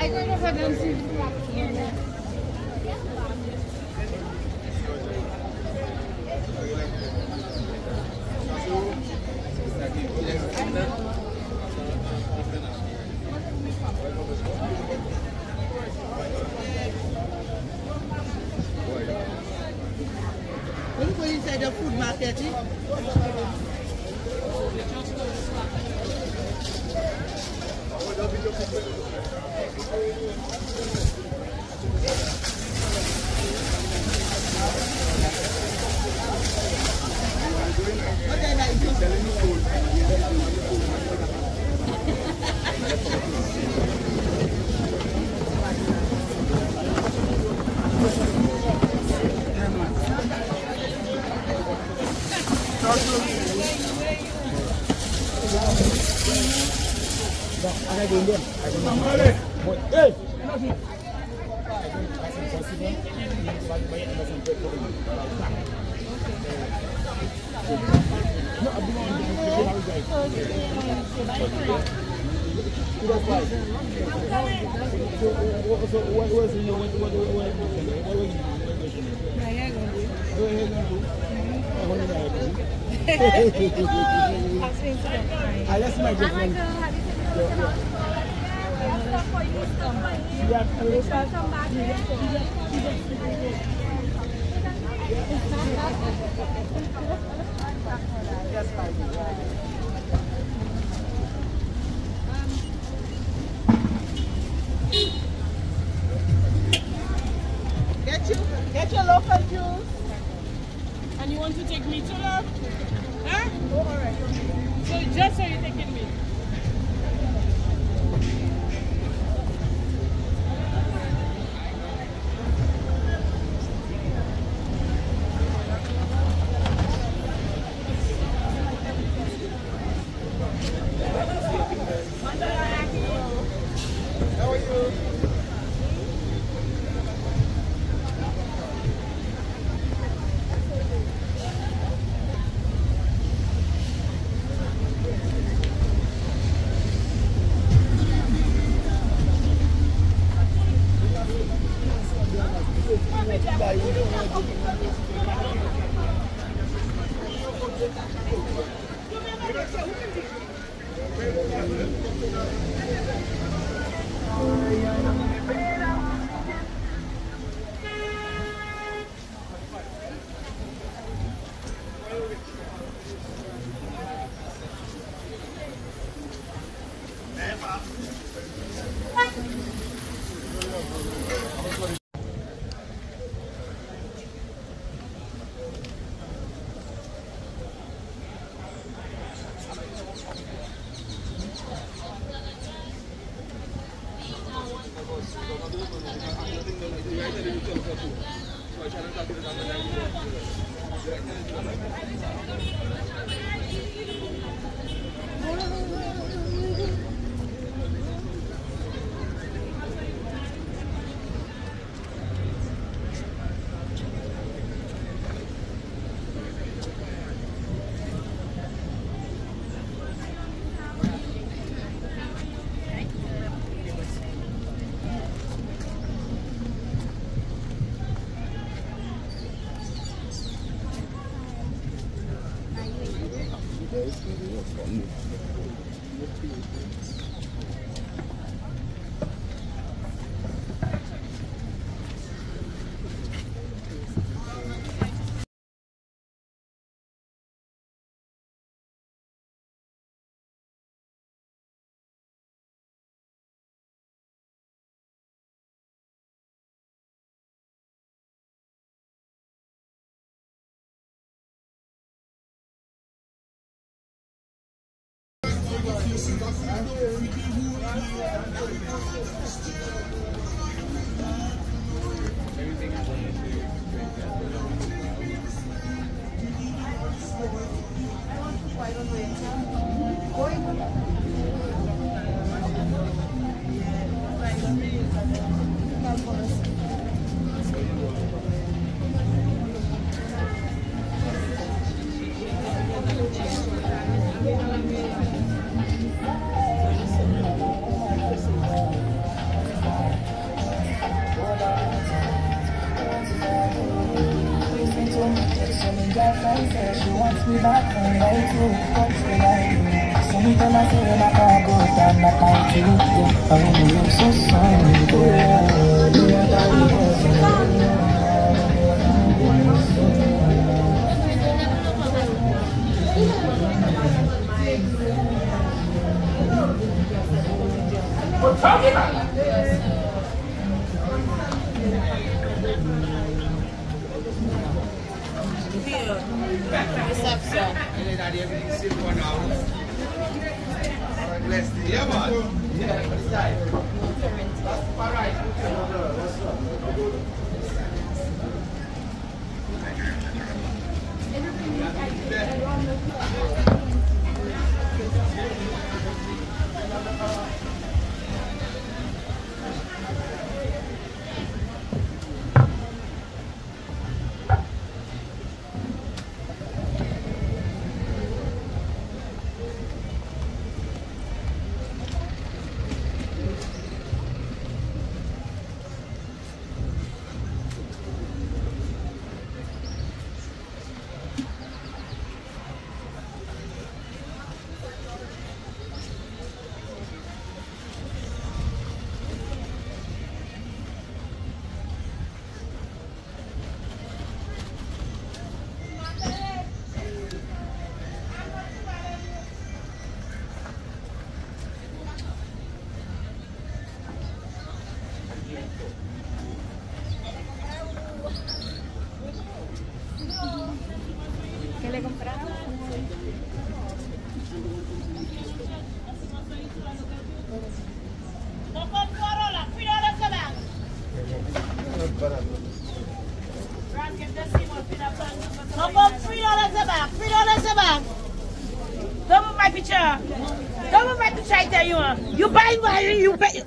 I don't know if I don't see the black here. When you go inside the food market, That's my girlfriend. Get your local juice. And you want to take me to love? Huh? Oh, all right. So just so you're taking me. How are you? my friend said she wants me back home, right too. What's the line? So me tell her say that I go down that night too. Yeah, I'm so sorry, What's talking about? ¿Qué le compraron? $3 a bag. Don't move my picture. Don't move my picture, I tell you. You buy why you pay.